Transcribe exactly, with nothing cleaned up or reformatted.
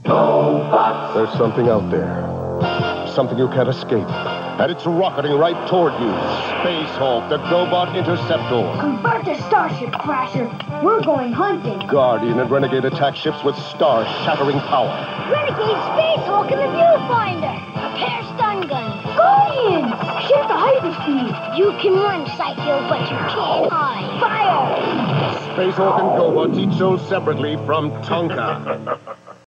There's something out there. Something you can't escape. And it's rocketing right toward you. Space Hulk, the GoBot Interceptor. Convert to Starship Crasher. We're going hunting. Guardian and Renegade attack ships with star-shattering power. Renegade Space Hulk in the viewfinder. A pair of stun guns. Guardian! Shift to hyperspeed. You can run, Psycho, but you can't hide. Fire! Space Hulk and GoBots each sold separately from Tonka.